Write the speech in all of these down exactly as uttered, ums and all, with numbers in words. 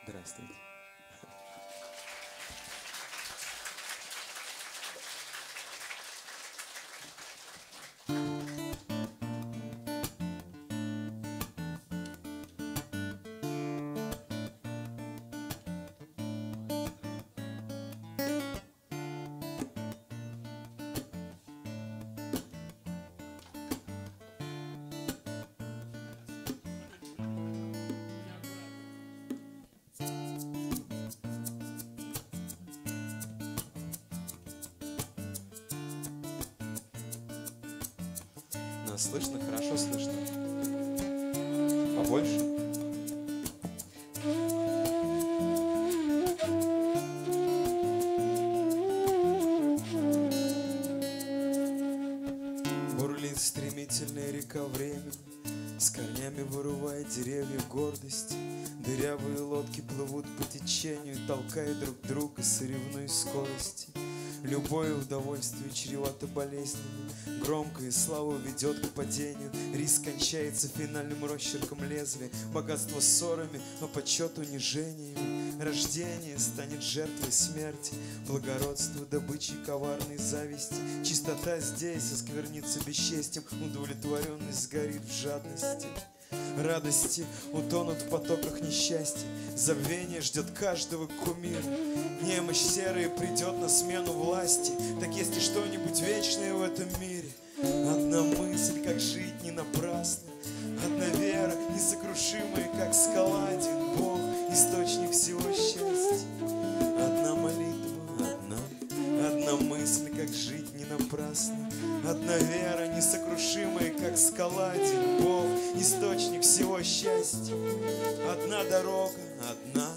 Здравствуйте. Нас слышно? Хорошо слышно? Побольше? Бурлит стремительная река времени, с корнями вырывая деревья гордости. Дырявые лодки плывут по течению, толкая друг друга, соревнуясь в скорости. Любое удовольствие чревато болезнями, громкое слава ведет к падению. Риск кончается финальным росчерком лезвия, богатство ссорами, а почет унижениями. Рождение станет жертвой смерти, благородство добычей коварной зависти. Чистота здесь осквернится бесчестием, удовлетворенность сгорит в жадности. Радости утонут в потоках несчастья, забвение ждет каждого кумира. Немощь серая придет на смену власти, так есть ли что-нибудь вечное в этом мире? Одна мысль, как жить не напрасно, одна вера, несокрушимая, как скала. Один Бог, источник всего счастья. Одна молитва, одна, одна мысль, как жить не напрасно. Одна вера, несокрушимая, как скала. Один Бог, источник всего счастья. Одна дорога, одна.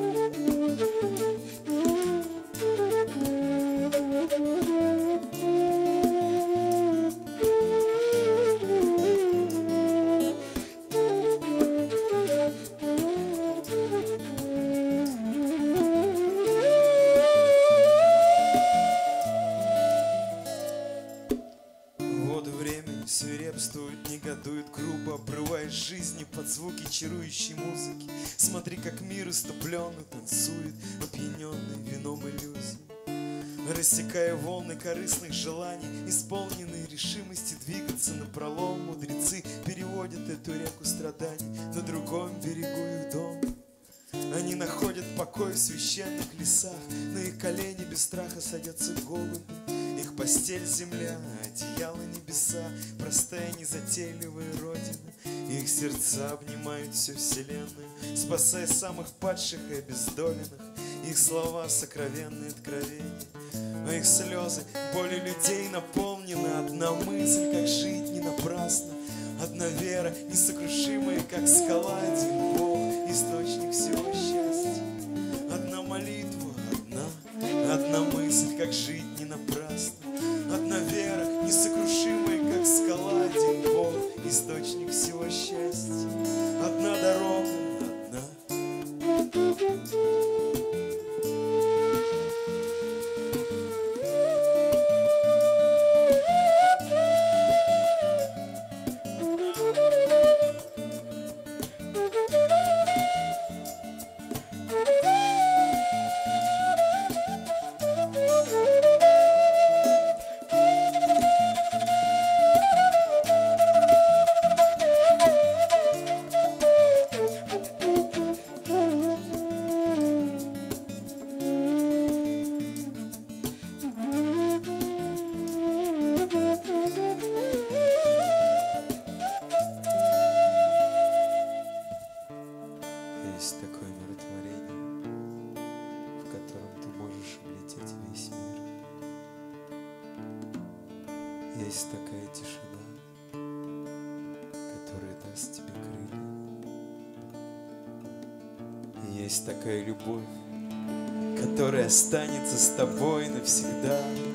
Воды времени свирепствуют, негодуют грубо, обрываясь жизни под звуки чарующей музыки. Смотри, как мир иступленно танцует, опьяненный вином иллюзий, рассекая волны корыстных желаний, исполненные решимости двигаться напролом. Мудрецы переводят эту реку страданий, на другом берегу их дом. Они находят покой в священных лесах, на их колени без страха садятся голуби. Их постель земля, одеяло небеса, простая незатейливая родина. Их сердца обнимают всю вселенную, спасая самых падших и обездоленных. Их слова сокровенные откровения, а их слезы болью людей наполнены. Одна мысль, как жить не напрасно, одна вера, несокрушимая, как скала. Один Бог, источник всего счастья. Одна молитва, одна, одна мысль, как жить не напрасно. Одна вера, несокрушимая, как скала. Один Бог, источник всего счастья. Одна дорога, одна. Есть такое умиротворение, в котором ты можешь облететь весь мир. Есть такая тишина, которая даст тебе крылья. Есть такая любовь, которая останется с тобой навсегда.